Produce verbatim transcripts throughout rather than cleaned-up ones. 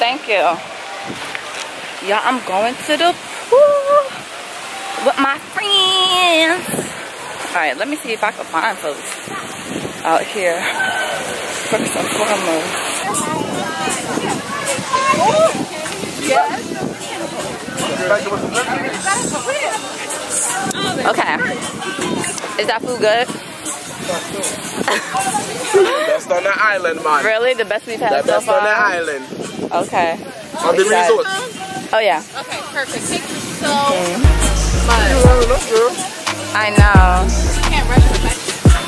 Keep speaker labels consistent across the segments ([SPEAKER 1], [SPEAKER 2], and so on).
[SPEAKER 1] Thank you. Yeah, I'm going to the pool with my friends. Alright, let me see if I can find folks out here. First and foremost. Yes. Okay. Is that food good?
[SPEAKER 2] Best on the island, man.
[SPEAKER 1] Really? The best we've had
[SPEAKER 2] the
[SPEAKER 1] so far?
[SPEAKER 2] Best on the island.
[SPEAKER 1] Okay.
[SPEAKER 2] On the resort.
[SPEAKER 1] Oh, yeah.
[SPEAKER 3] Okay, perfect. Thank you so
[SPEAKER 1] okay.
[SPEAKER 3] much.
[SPEAKER 1] I know.
[SPEAKER 3] You can't rush the back.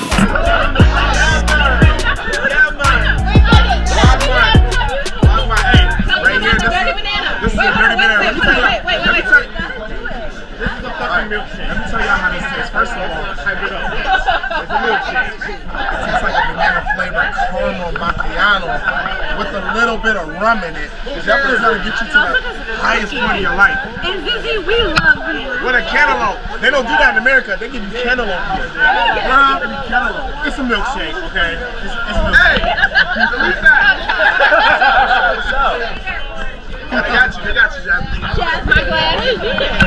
[SPEAKER 2] Right here, this,
[SPEAKER 3] dirty banana.
[SPEAKER 2] This is a dirty banana.
[SPEAKER 3] Wait, wait, wait, wait, wait, wait, wait.
[SPEAKER 2] This is a fucking milkshake. Let me tell y'all how this tastes. First of all, hype it up. It's a milkshake. It tastes like a banana flavored caramel macchiato with a little bit of rum in it. That is going to get you to the highest point of your life.
[SPEAKER 3] And Zizzy, we love you.
[SPEAKER 2] With a cantaloupe. They don't do that in America. They give you cantaloupe here. Rum and cantaloupe. It's a milkshake, okay? It's, it's a milkshake. Hey! Delete that! They got you. They got you, Jasmine.
[SPEAKER 3] Jazz, my glass.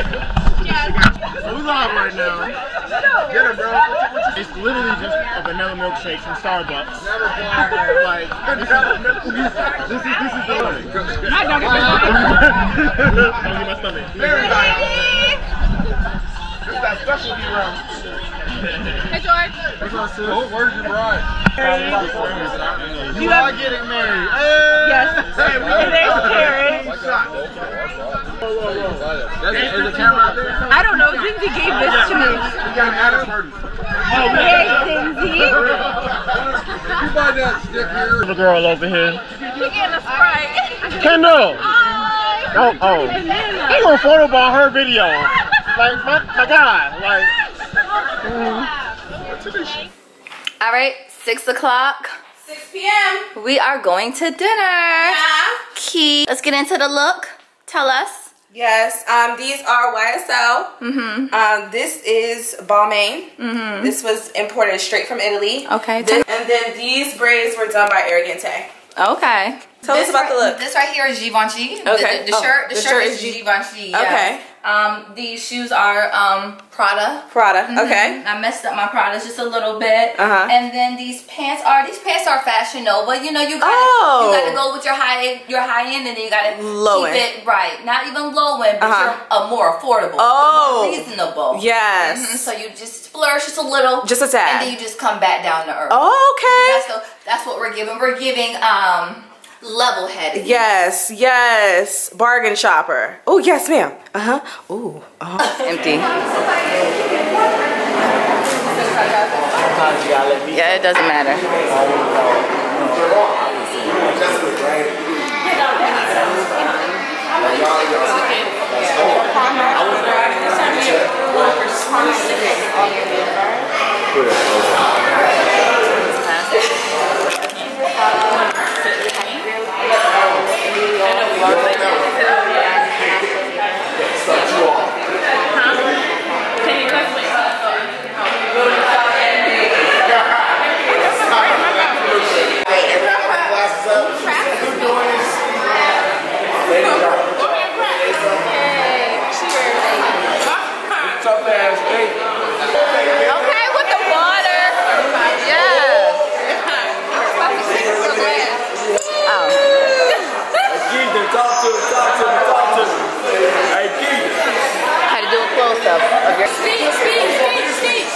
[SPEAKER 2] So we live right now. Get it, bro. It's literally just a vanilla milkshake from Starbucks. Like, this is this is, this is the one.
[SPEAKER 3] I don't get
[SPEAKER 2] Don't get my stomach. Very nice. This is that specialty room.
[SPEAKER 3] Hey, George.
[SPEAKER 2] Oh, where's your bride?
[SPEAKER 3] You
[SPEAKER 2] are getting married. Hey.
[SPEAKER 3] Yes.
[SPEAKER 2] Hey, we
[SPEAKER 3] And there's Karen.
[SPEAKER 2] Whoa, whoa, whoa. Is the camera out there?
[SPEAKER 3] I don't know. Zinzi gave this to me.
[SPEAKER 2] We got an Adam party. Oh,
[SPEAKER 3] Hey, Zinzi.
[SPEAKER 2] You buy that stick here.
[SPEAKER 4] The girl over here.
[SPEAKER 3] She gave us Sprite.
[SPEAKER 4] Kendall.
[SPEAKER 3] Hi.
[SPEAKER 4] Oh, oh. He gonna photo ball her video. Like, my, my God. Like. Mm.
[SPEAKER 1] All right, six o'clock.
[SPEAKER 3] six p m
[SPEAKER 1] We are going to dinner.
[SPEAKER 3] Yeah.
[SPEAKER 1] Key. Let's get into the look. Tell us.
[SPEAKER 5] Yes, um, these are Y S L.
[SPEAKER 1] Mm-hmm.
[SPEAKER 5] Um, this is Balmain.
[SPEAKER 1] Mm-hmm.
[SPEAKER 5] This was imported straight from Italy.
[SPEAKER 1] Okay.
[SPEAKER 5] This, and then these braids were done by Arrogante.
[SPEAKER 1] Okay.
[SPEAKER 5] Tell
[SPEAKER 1] this
[SPEAKER 5] us about
[SPEAKER 1] right,
[SPEAKER 5] the look.
[SPEAKER 1] This right here is Givenchy.
[SPEAKER 5] Okay.
[SPEAKER 1] The, the, the
[SPEAKER 5] oh,
[SPEAKER 1] shirt. The,
[SPEAKER 5] the
[SPEAKER 1] shirt,
[SPEAKER 5] shirt
[SPEAKER 1] is
[SPEAKER 5] is
[SPEAKER 1] Givenchy. Yeah.
[SPEAKER 5] Okay.
[SPEAKER 1] Um, these shoes are um Prada.
[SPEAKER 5] Prada.
[SPEAKER 1] Mm-hmm.
[SPEAKER 5] Okay.
[SPEAKER 1] I messed up my Prada just a little bit.
[SPEAKER 5] Uh-huh.
[SPEAKER 1] And then these pants are these pants are Fashion Nova. You know you gotta
[SPEAKER 5] Oh.
[SPEAKER 1] you gotta go with your high your high end, and then you gotta
[SPEAKER 5] Low
[SPEAKER 1] keep
[SPEAKER 5] end.
[SPEAKER 1] it right. Not even low end, but
[SPEAKER 5] Uh-huh.
[SPEAKER 1] you're uh, more affordable.
[SPEAKER 5] Oh.
[SPEAKER 1] More reasonable.
[SPEAKER 5] Yes.
[SPEAKER 1] Mhm. So you just splurge just a little,
[SPEAKER 5] Just a tad.
[SPEAKER 1] and then you just come back down to earth.
[SPEAKER 5] Okay.
[SPEAKER 1] That's the, that's what we're giving. We're giving um level headed.
[SPEAKER 5] Yes, yes. Bargain shopper. Oh, yes, ma'am. Uh-huh. Ooh. Uh-huh.
[SPEAKER 1] Empty. Yeah, it doesn't matter. Okay, with the water. Yeah. Oh.
[SPEAKER 2] Keith, talk to me, talk to me, talk to me. Hey, Keith.
[SPEAKER 1] Had to do a close up. Okay.
[SPEAKER 3] Speak, speak, speak, speak.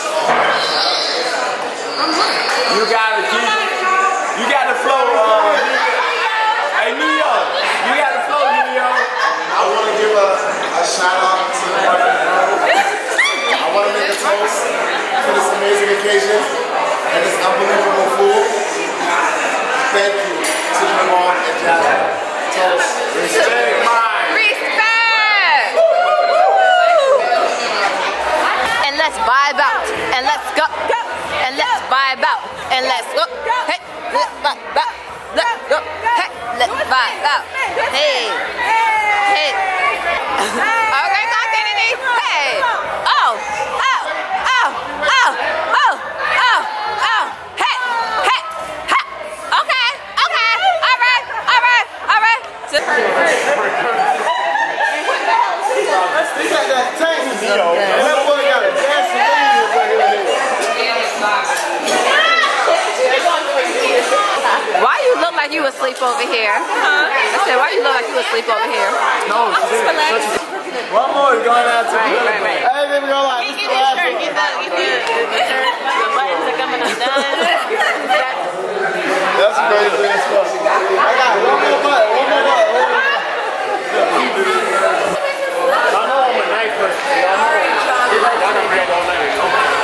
[SPEAKER 2] You got it, Keith. You got the flow, uh, hey, New York. You got the flow, New York.
[SPEAKER 6] I want to give a, a shout out to my girl. I want to make a toast for this amazing occasion and this unbelievable food. Thank you to my mom and Jasmine. Toast. Respect mine.
[SPEAKER 1] Respect. And let's vibe out. And let's go. And let's vibe out. And let's go. Hey, let's vibe out. Let's go. Hey, let's vibe out. Hey. Hey. Okay, talk to me. Hey. Oh. Oh. Oh. Oh. Oh. Oh. Oh. Hey. Hey. Hey. Okay. Okay. All right. All right. All right. like you asleep over here? I said, why you look like you asleep over here?
[SPEAKER 6] No, she did. One more is going out to
[SPEAKER 1] Right,
[SPEAKER 6] the
[SPEAKER 1] right, right.
[SPEAKER 6] Hey, then we go like,
[SPEAKER 1] Get his shirt, get the, get the, the shirt. The buttons are coming undone.
[SPEAKER 6] That's crazy as fuck. I got one more button, one more button, one more button.
[SPEAKER 4] I know I'm a nice person. I know I'm a real old lady.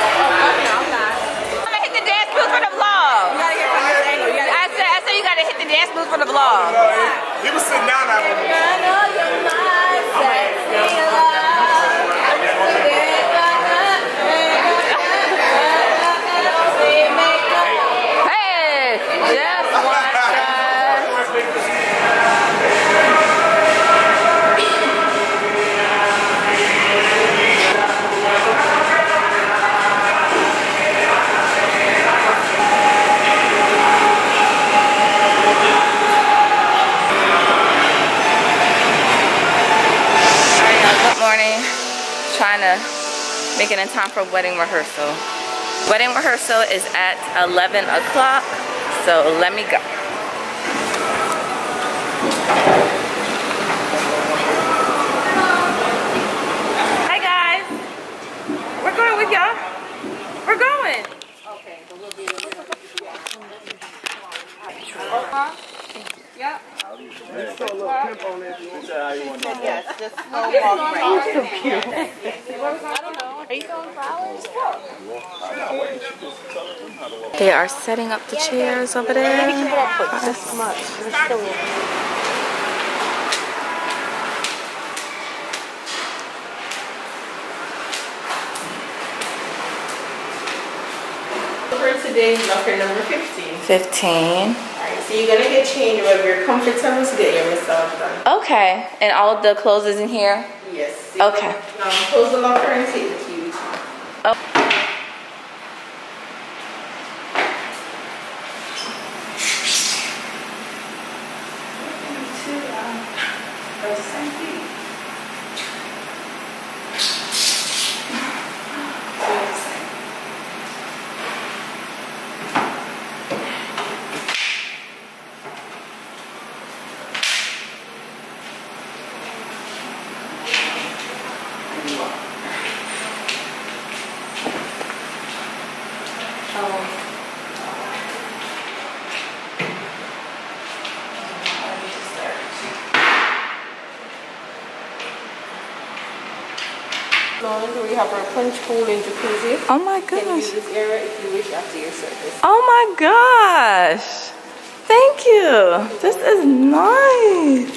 [SPEAKER 1] I'm gonna hit the dance moves for the vlog. You gotta get from this angle. You gotta, I said, I said you gotta hit the dance moves for the vlog.
[SPEAKER 2] He was sitting down out there.
[SPEAKER 3] I know you're my sexy love.
[SPEAKER 1] Hey, just one shot. Good morning. Trying to make it in time for wedding rehearsal. Wedding rehearsal is at eleven o'clock, so let me go. Hi guys. We're going with y'all. We're going. Okay, so we'll be yeah.
[SPEAKER 6] Just throw a little pimp on it if you want to say how you want to.
[SPEAKER 1] Yes, just slow walk right. So cute. I don't know. Are you throwing flowers? They are setting up the chairs over there. This much.
[SPEAKER 5] For today, locker number fifteen.
[SPEAKER 1] Fifteen.
[SPEAKER 5] Alright, so you're gonna get changed wherever you're comfortable to get your massage done.
[SPEAKER 1] Okay, and all of the clothes is in here?
[SPEAKER 5] Yes.
[SPEAKER 1] Okay.
[SPEAKER 5] Now close the locker and take the key.
[SPEAKER 1] Oh.
[SPEAKER 5] We have our punch pool and jacuzzi.
[SPEAKER 1] Oh my
[SPEAKER 5] You can
[SPEAKER 1] gosh.
[SPEAKER 5] use this area if you wish after your service.
[SPEAKER 1] Oh my gosh. Thank you. This is nice.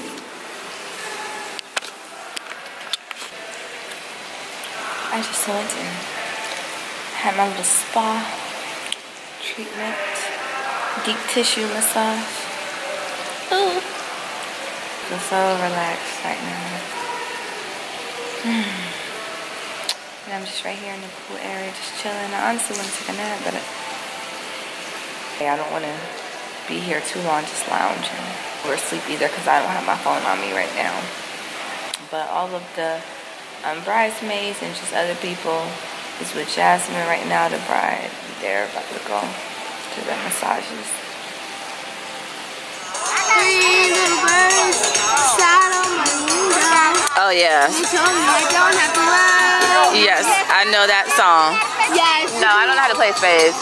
[SPEAKER 1] I just went and had my little spa treatment, deep tissue massage. Ooh. I feel so relaxed right now. Mm. And I'm just right here in the pool area, just chilling. I honestly want to take a nap, but it, I don't want to be here too long, just lounging or sleep either, because I don't have my phone on me right now. But all of the um, bridesmaids and just other people is with Jasmine right now, the bride. They're about to go to the massages.
[SPEAKER 3] Three little birds sat on my window.
[SPEAKER 1] Oh yeah.
[SPEAKER 3] They told me I don't have to worry.
[SPEAKER 1] Yes, I know that song.
[SPEAKER 3] Yes.
[SPEAKER 1] No, I don't know how to play spades.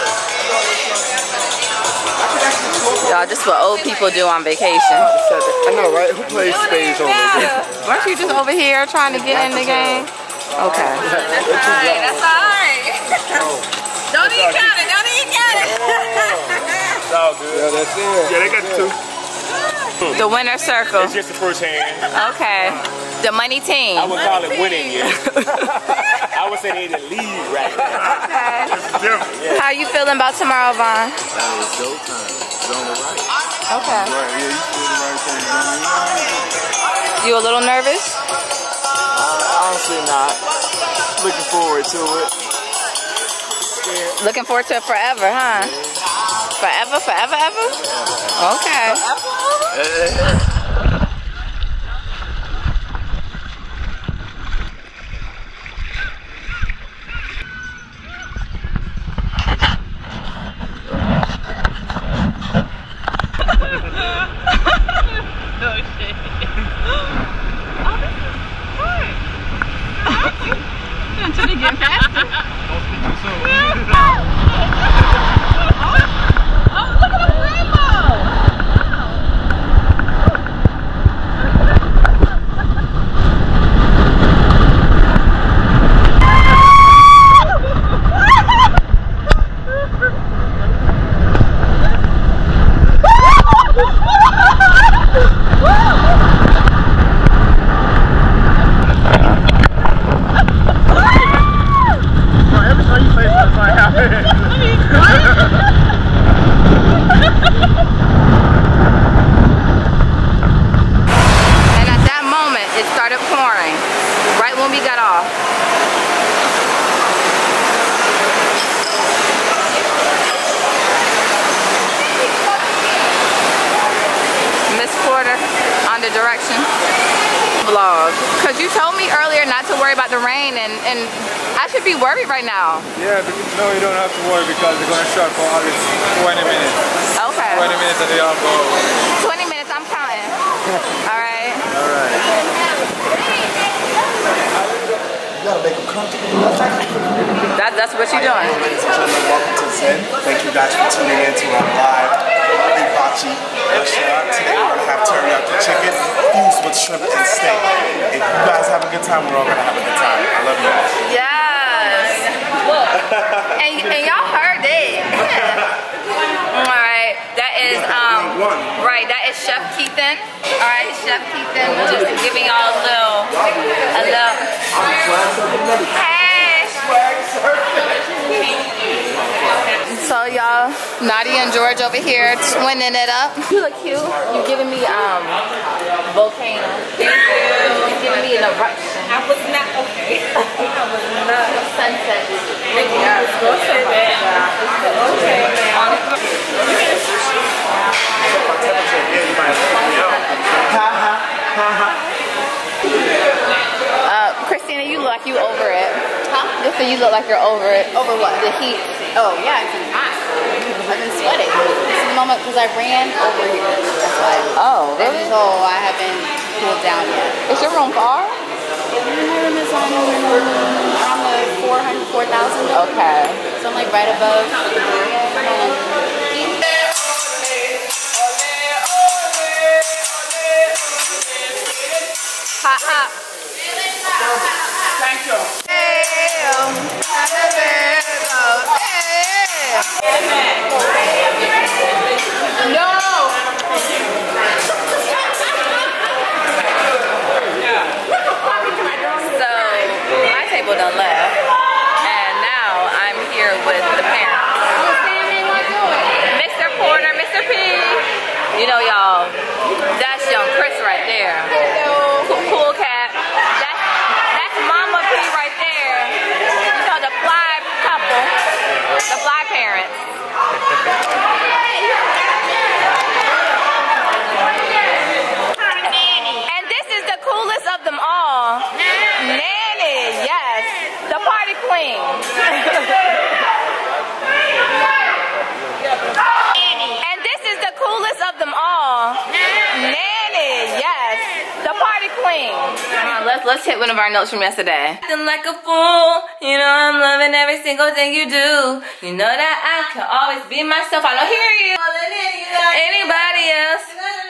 [SPEAKER 1] Y'all, this is what old people do on vacation.
[SPEAKER 6] I know, right? Who plays spades over there?
[SPEAKER 1] Weren't you just over here trying to get in the game? Okay.
[SPEAKER 3] That's alright. That's alright. Don't even count it. Don't even count it.
[SPEAKER 4] It's all good.
[SPEAKER 6] Yeah, that's it.
[SPEAKER 4] Yeah, they got two.
[SPEAKER 1] The winner circle.
[SPEAKER 4] It's just the first hand.
[SPEAKER 1] Okay. The money team.
[SPEAKER 4] I would call it winning yet. I would say they're in the lead right now. It's different. Yeah.
[SPEAKER 1] How you feeling about tomorrow, Vaughn?
[SPEAKER 6] That is go time. It's on the right.
[SPEAKER 1] Okay.
[SPEAKER 6] Right, yeah, you feel the right thing. You know?
[SPEAKER 1] You a little nervous?
[SPEAKER 6] Uh, honestly not. Looking forward to it. Scared.
[SPEAKER 1] Looking forward to it forever, huh? Forever, forever, ever? Okay. getting past it.
[SPEAKER 4] Don't speak too soon.
[SPEAKER 3] Oh, look at the rainbow!
[SPEAKER 2] Every time you say something, it's like happen.
[SPEAKER 1] And at that moment, it started pouring. Right when we got off. Miss Porter on the direction vlog. Cause you told me earlier not to worry about the rain, and, and I should be worried right now.
[SPEAKER 4] Yeah, but no, you don't have to worry because they're gonna shut for at least twenty minutes.
[SPEAKER 1] Okay.
[SPEAKER 4] twenty minutes and they all go.
[SPEAKER 1] twenty minutes, I'm counting. All right.
[SPEAKER 4] All right.
[SPEAKER 6] You gotta make them comfortable.
[SPEAKER 1] That, that's what you're doing.
[SPEAKER 6] Ladies and gentlemen, welcome to Zen. Thank you guys for tuning in to our live hibachi restaurant. Today we're gonna have teriyaki chicken fused with shrimp and steak. If you guys have a good time, we're all gonna have a good time. I love you guys.
[SPEAKER 1] Yes. and and y'all heard it. All right. That is um. Right. That is Chef Keithan. All right, Chef Keithan, just giving y'all a little, a little. Hey. So y'all, Nadia and George over here twinning it up. You look cute. You giving me um volcano. Thank you. You giving me an eruption.
[SPEAKER 3] I was not okay. I was not.
[SPEAKER 1] Sunset.
[SPEAKER 3] Yeah, go say that. Okay.
[SPEAKER 1] Uh, Christina, you look like you over it. Huh? Just so you look like you're over it.
[SPEAKER 7] Over what?
[SPEAKER 1] The heat.
[SPEAKER 7] Oh, yeah, it's been hot. I've been sweating. This is the moment because I ran over here. That's why.
[SPEAKER 1] Oh, really?
[SPEAKER 7] So I haven't cooled down yet.
[SPEAKER 1] Is your room far?
[SPEAKER 7] My room is on around the four hundred, four thousand.
[SPEAKER 1] Okay.
[SPEAKER 7] So I'm like right above. Um,
[SPEAKER 1] Hot, hot.
[SPEAKER 3] Thank you.
[SPEAKER 1] Hey, um,
[SPEAKER 3] No.
[SPEAKER 1] So, my table done left, and now I'm here with the parents. Mister Porter, Mister P. You know, y'all, that's young Chris right there. Cool, cool cat. That's, that's Mama P right there. You know, the fly couple, the fly parents. And this is the coolest of them all. Nanny, yes, the party queen. And this is the coolest of them all. Nanny, yes, the party queen. Uh, let's let's hit one of our notes from yesterday. Acting like a fool, you know I'm loving every single thing you do. You know that I can always be myself. I don't hear you. Anybody else?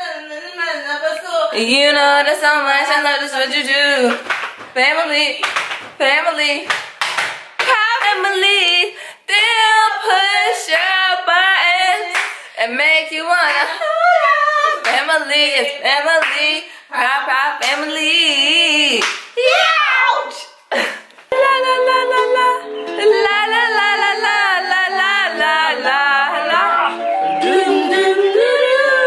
[SPEAKER 1] You know that so much. I love this what you do. Family, family, family. They'll push your buttons and make you wanna hold on. Family is family. Proud, proud family. Ouch! La la la la la. La la la la la la la la la la. Doom doom doom.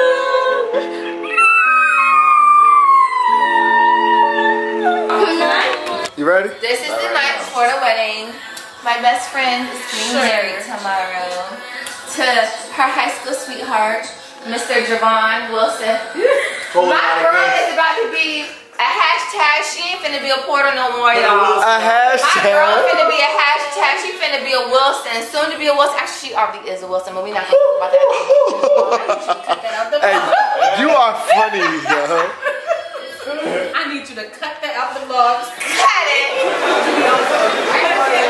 [SPEAKER 6] You ready?
[SPEAKER 1] This is the night before the wedding. My best friend is getting married tomorrow to her high school sweetheart, Mister Javon Wilson. My girl is about to be a hashtag. She ain't finna be a Porter no more, y'all.
[SPEAKER 6] A hashtag?
[SPEAKER 1] My girl finna be a hashtag. She finna be a Wilson. Soon to be a Wilson. Actually, she already is a Wilson, but we not gonna talk about that.
[SPEAKER 6] Hey, you are funny, yo.
[SPEAKER 3] I need you to cut that out the vlogs.
[SPEAKER 1] Cut it.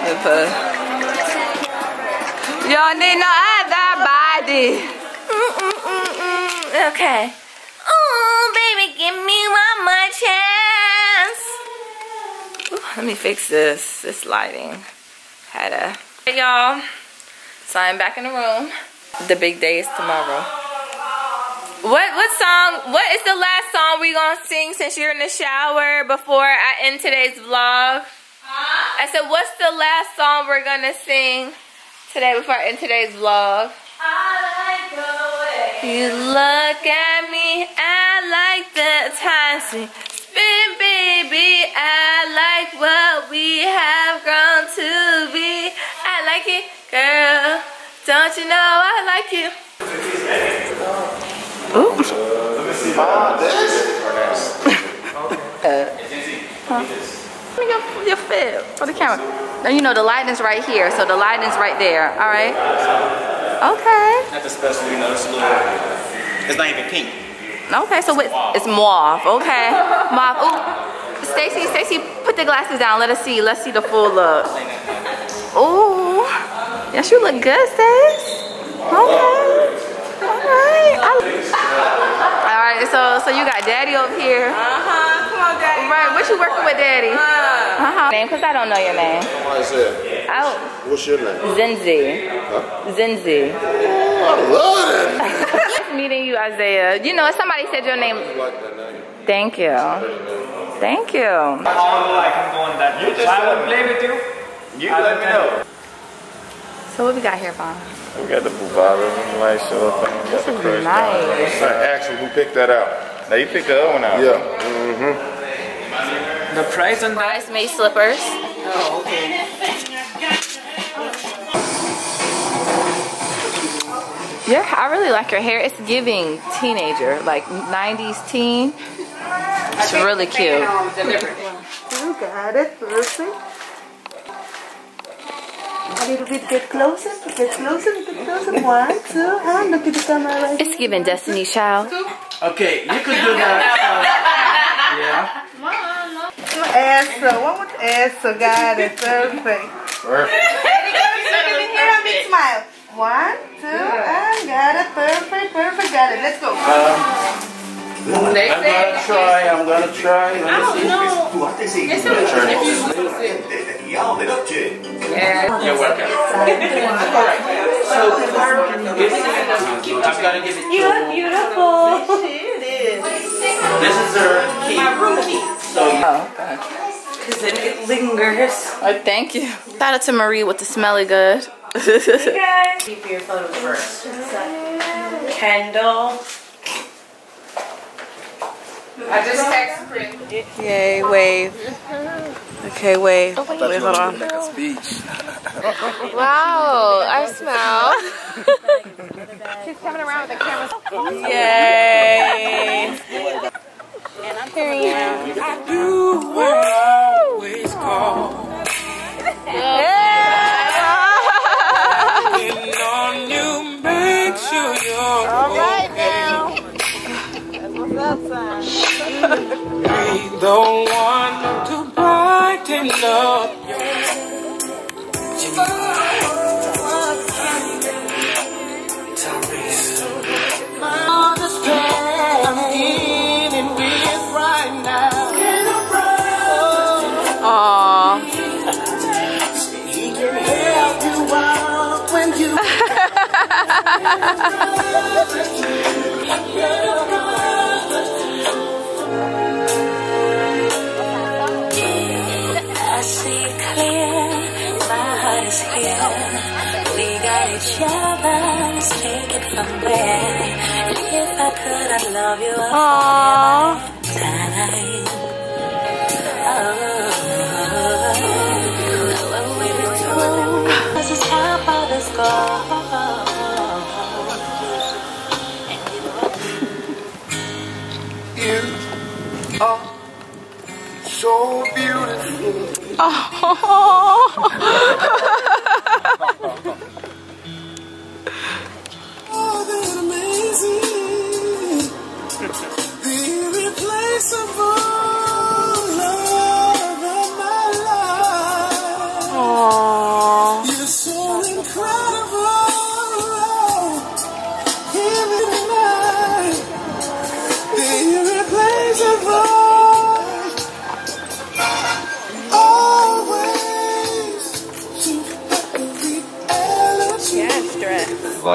[SPEAKER 1] Y'all need no other body. Mm -mm -mm -mm. Okay. Oh, baby, give me one more chance. Ooh, let me fix this. This lighting. Had a. Hey, y'all. So I'm back in the room. The big day is tomorrow. What what song? What is the last song we gonna sing since you're in the shower before I end today's vlog? Huh? I said, what's the last song we're gonna sing today before I end today's vlog? I like the way you look at me. I like the time spin, baby. I like what we have grown to be. I like it, girl. Don't you know I like you? Ooh. Huh? Let me go your fit for the camera. Now you know the lighting's right here, so the lighting's right there. All right. Okay.
[SPEAKER 4] That's a special, you know. It's a little. It's not even pink.
[SPEAKER 1] Okay, so it's, it's mauve. Okay, mauve. Ooh, Stacy, Stacy, put the glasses down. Let us see. Let's see the full look. Ooh, yes, you look good, Stace. Okay. All right. I, all right. So, so you got Daddy over here.
[SPEAKER 3] Uh huh. Come on, Daddy.
[SPEAKER 1] Right. What you working with, Daddy? Uh huh. Name, cause I don't know your name.
[SPEAKER 6] Somebody said,
[SPEAKER 1] Oh.
[SPEAKER 6] what's your name?
[SPEAKER 1] Zenzi.
[SPEAKER 6] Huh?
[SPEAKER 1] Zenzi.
[SPEAKER 6] Oh, I love that.
[SPEAKER 1] Nice meeting you, Isaiah. You know, somebody said your name.
[SPEAKER 6] I like that name.
[SPEAKER 1] Thank you. Thank you.
[SPEAKER 4] Although I can go on that. You just I would play with you. You let me know.
[SPEAKER 1] So what we got here, Vaughn?
[SPEAKER 6] We got the Buvada, nice little thing.
[SPEAKER 1] This is nice.
[SPEAKER 6] Actually, who picked that out?
[SPEAKER 4] Now you picked the other one out.
[SPEAKER 6] Yeah. Mm-hmm.
[SPEAKER 4] The price on that?
[SPEAKER 1] Bridesmaid slippers.
[SPEAKER 4] Oh, okay.
[SPEAKER 1] Yeah, I really like your hair. It's giving teenager, like nineties teen. It's really cute.
[SPEAKER 5] You got it, perfect. A little bit, get closer, get closer, get closer. One, two, and look at the camera right
[SPEAKER 1] It's giving Destiny Child.
[SPEAKER 4] Okay, you could do that. Uh, yeah.
[SPEAKER 5] Eso, one with eso, got it, perfect.
[SPEAKER 6] Perfect.
[SPEAKER 5] Here, a big smile. One, two, and got it, perfect, perfect, got it. Let's go.
[SPEAKER 4] Um, I'm gonna try, I'm gonna try. Let me see.
[SPEAKER 3] Y'all lit up, kid.
[SPEAKER 1] Yeah.
[SPEAKER 4] You're welcome. Alright, so I'm gonna give it to
[SPEAKER 5] You are beautiful.
[SPEAKER 4] This is her key. My room key. So you
[SPEAKER 1] Oh, okay.
[SPEAKER 5] Because then it lingers.
[SPEAKER 1] Oh, thank you. Shout out to Marie with the smelly good.
[SPEAKER 5] Hey guys. Keep your photos first. Kendall.
[SPEAKER 3] I just texted Pretty.
[SPEAKER 5] Yay, wave. Okay, wave. Wait, hold on.
[SPEAKER 3] Wow, I smell. She's coming around with the camera.
[SPEAKER 5] Yay.
[SPEAKER 3] And I'm coming around.
[SPEAKER 8] I do always call. Waiting on you, make sure you're
[SPEAKER 3] All right
[SPEAKER 8] okay.
[SPEAKER 3] now. That's what's up, son.
[SPEAKER 8] Be the one to brighten up your I'm dealing with right now.
[SPEAKER 1] Aww.
[SPEAKER 8] He can help you out when you I see clear, my heart is here. We got each other, let's take it from there. If I could, I'd love you all time. Oh, what we've been through, this is how far this goes. You are so beautiful.
[SPEAKER 1] Oh.
[SPEAKER 8] More than amazing, the irreplaceable love of my life.
[SPEAKER 1] Aww.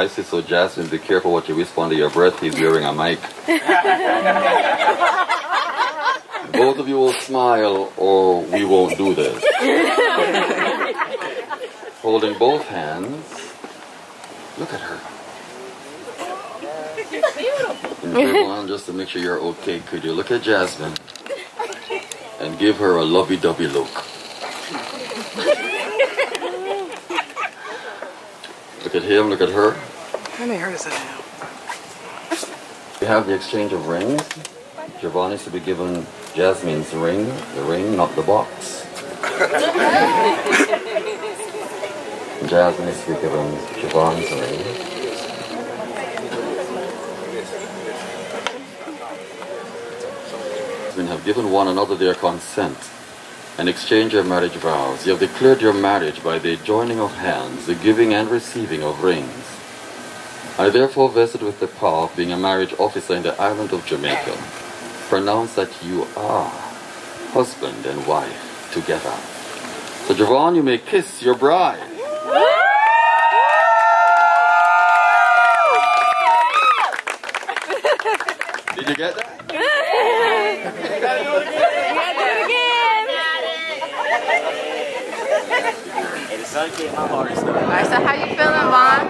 [SPEAKER 9] devices, so Jasmine, be careful what you whisper under your breath. He's wearing a mic. Both of you will smile or we won't do this. Holding both hands. Look at her. And Javon, just to make sure you're okay, could you look at Jasmine and give her a lovey-dovey look? Look at him, look at her.
[SPEAKER 5] How many hurt is it now?
[SPEAKER 9] We have the exchange of rings. Javon is to be given Jasmine's ring, the ring, not the box. Jasmine is to be given Javon's ring. Jasmine have given one another their consent and exchange your marriage vows. You have declared your marriage by the joining of hands, the giving and receiving of rings. I therefore, vested with the power of being a marriage officer in the island of Jamaica, pronounce that you are husband and wife together. So Javon, you may kiss your bride. Did you get that?
[SPEAKER 1] Alright, so how you feeling, Vaughn?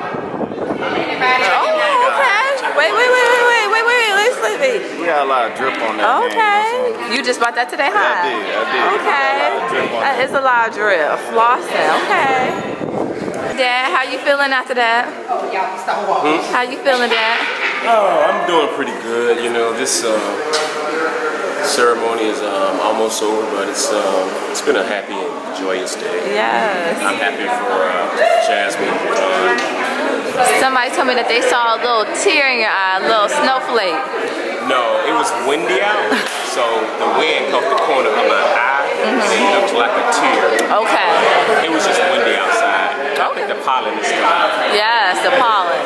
[SPEAKER 1] Oh, okay. Wait, wait, wait, wait, wait, wait, wait, let's leave it.
[SPEAKER 4] We got a lot of drip on that.
[SPEAKER 1] Okay.
[SPEAKER 4] Game,
[SPEAKER 1] you just bought that today, huh?
[SPEAKER 4] Yeah, I did, I did.
[SPEAKER 1] Okay. That is a lot of drip. Flossing, okay. Dad, how you feeling after that?
[SPEAKER 4] Hmm?
[SPEAKER 1] How you feeling, Dad?
[SPEAKER 10] Oh, I'm doing pretty good. You know, this uh, ceremony is um, almost over, but it's um, it's been a happy and joyous day.
[SPEAKER 1] Yes.
[SPEAKER 10] I'm happy for uh, Jasmine. Uh,
[SPEAKER 1] Somebody told me that they saw a little tear in your eye, a little snowflake.
[SPEAKER 10] no, it was windy out, so the wind caught the corner of my eye, mm-hmm. and it looked like a tear.
[SPEAKER 1] Okay.
[SPEAKER 10] It was just windy outside. I think the pollen is coming.
[SPEAKER 1] Yes, the pollen.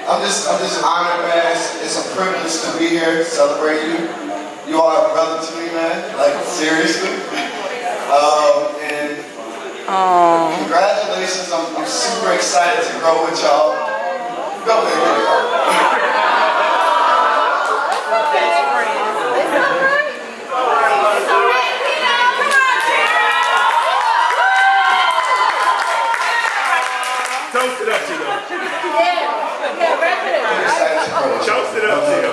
[SPEAKER 6] I'm just, I'm just honored, man. It's, it's a privilege to be here to celebrate you. You are a brother to me, man. Like, seriously. Um, and
[SPEAKER 1] Oh.
[SPEAKER 6] congratulations. I'm, I'm super excited to grow with y'all. Go ahead, get it out.
[SPEAKER 4] Toast it up to them.
[SPEAKER 3] Yeah. Yeah, wrap it up.
[SPEAKER 4] Toast it up to them.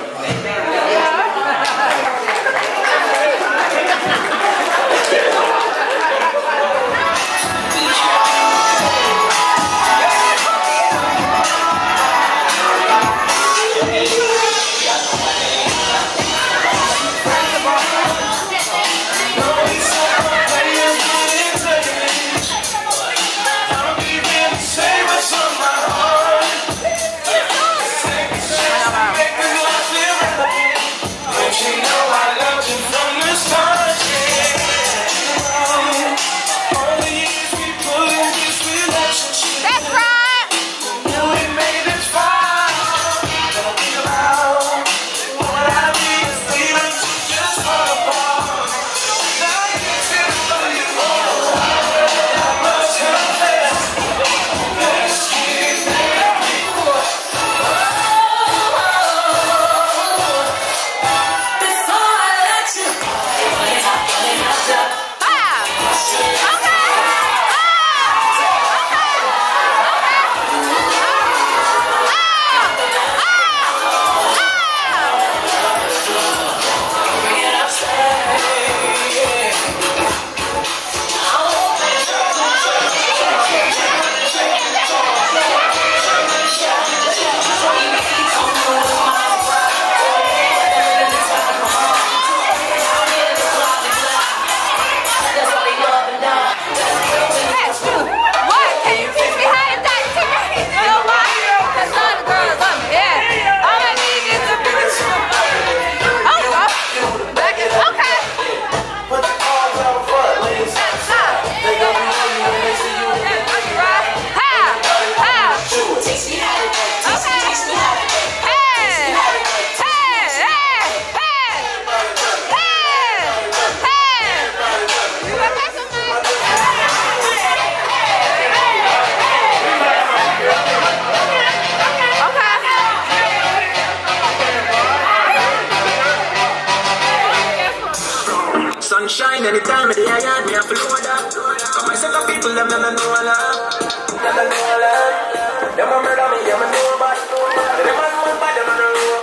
[SPEAKER 11] Sunshine anytime of the day, I got me a flow that. So my set of people, them them know a lot. Them them know a lot. Them a murder me, them a know about. Them a know about, them a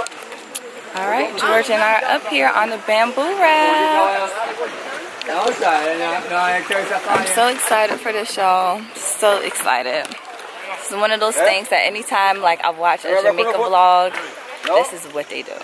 [SPEAKER 11] know.
[SPEAKER 1] All right, George and I are up here on the bamboo raft. I'm so excited for this show. So excited. It's one of those things that anytime like I watch a Jamaica vlog, this is what they do.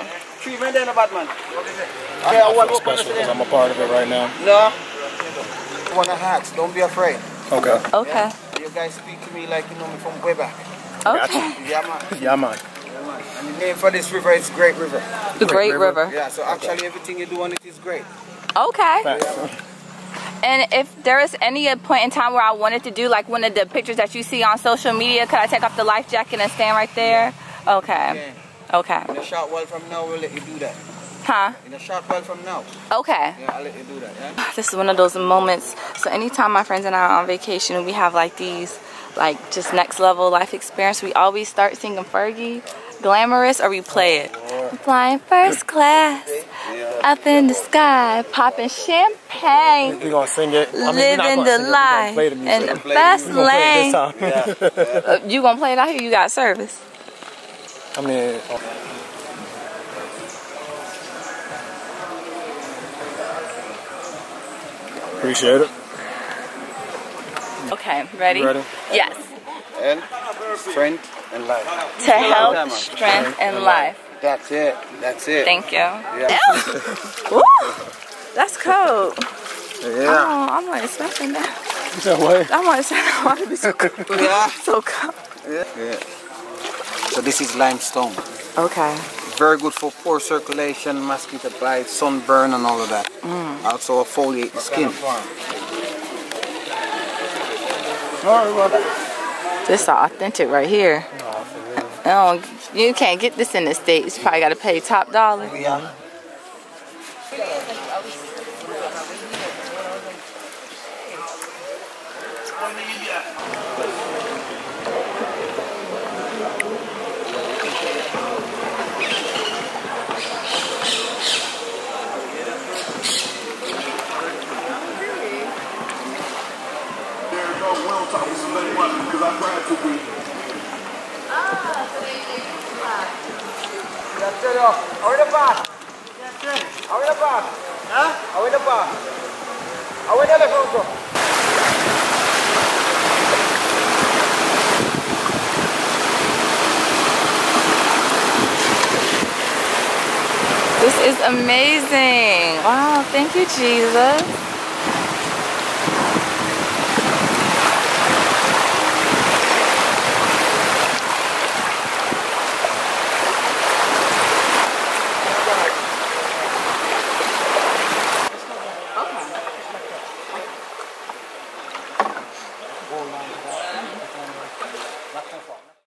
[SPEAKER 6] Okay, I want special because I'm a part of it right now.
[SPEAKER 11] No. One of hats. Don't be afraid.
[SPEAKER 6] Okay.
[SPEAKER 1] Okay.
[SPEAKER 11] You guys speak to me like you know me from way back.
[SPEAKER 1] Okay.
[SPEAKER 11] Yeah, man.
[SPEAKER 6] Yeah, man.
[SPEAKER 11] Yeah, man. And the name for this river is Great River.
[SPEAKER 1] The Great, Great River.
[SPEAKER 11] River. Yeah, so actually everything you do on it is great.
[SPEAKER 1] Okay.
[SPEAKER 11] Yeah,
[SPEAKER 1] and if there is any point in time where I wanted to do like one of the pictures that you see on social media, could I take off the life jacket and stand right there? Okay. Okay.
[SPEAKER 11] In a short while from now, we'll let you do that.
[SPEAKER 1] Huh?
[SPEAKER 11] In a short while from now.
[SPEAKER 1] Okay.
[SPEAKER 11] Yeah, I'll let you do that, yeah?
[SPEAKER 1] This is one of those moments. So anytime my friends and I are on vacation, we have like these, like just next level life experience. We always start singing Fergie, Glamorous, or we play it. I'm flying first class, up in the sky, popping champagne.
[SPEAKER 6] We're gonna sing it. I mean,
[SPEAKER 1] living the life in the fast lane.
[SPEAKER 6] Yeah.
[SPEAKER 1] You gonna play it out here? You got service.
[SPEAKER 6] I mean. Appreciate it.
[SPEAKER 1] Okay, ready?
[SPEAKER 6] Ready?
[SPEAKER 11] And
[SPEAKER 1] Yes.
[SPEAKER 11] strength and life.
[SPEAKER 1] To help, strength, and life.
[SPEAKER 11] That's it. That's it.
[SPEAKER 1] Thank you.
[SPEAKER 11] Yeah.
[SPEAKER 1] Woo! That's cold.
[SPEAKER 11] Yeah.
[SPEAKER 1] Oh, I'm not expecting that.
[SPEAKER 6] You said what?
[SPEAKER 1] I'm not expecting that to be so cold.
[SPEAKER 11] Yeah.
[SPEAKER 1] So cold.
[SPEAKER 11] Yeah. Yeah. So this is limestone.
[SPEAKER 1] Okay.
[SPEAKER 11] Very good for pore circulation, mosquito bites, sunburn, and all of that.
[SPEAKER 1] Mm.
[SPEAKER 11] Also exfoliate the skin.
[SPEAKER 1] This is authentic right here.
[SPEAKER 6] No, for real.
[SPEAKER 1] I don't You can't get this in the States. You probably got to pay top dollar.
[SPEAKER 12] Yeah.
[SPEAKER 1] This is amazing. Wow, thank you, Jesus.